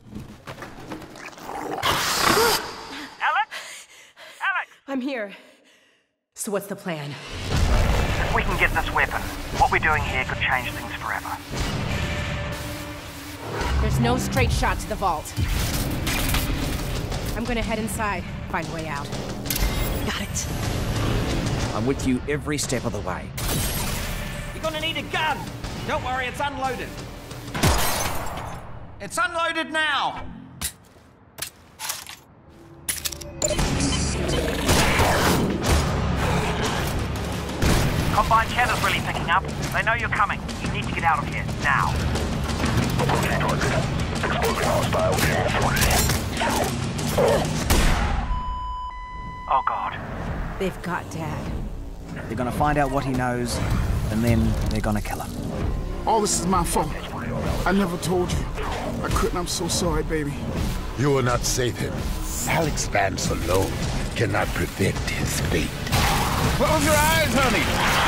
Alyx? Alyx! I'm here. So what's the plan? If we can get this weapon, what we're doing here could change things forever. There's no straight shot to the vault. I'm gonna head inside, find a way out. Got it. I'm with you every step of the way. You're gonna need a gun! Don't worry, it's unloaded. It's unloaded now! Combined channel's really picking up. They know you're coming. You need to get out of here, now. Oh, God. They've got Dad. They're gonna find out what he knows, and then they're gonna kill him. All this is my fault. I never told you. I couldn't. I'm so sorry, baby. You will not save him. Alyx Vance alone cannot prevent his fate. Close your eyes, honey.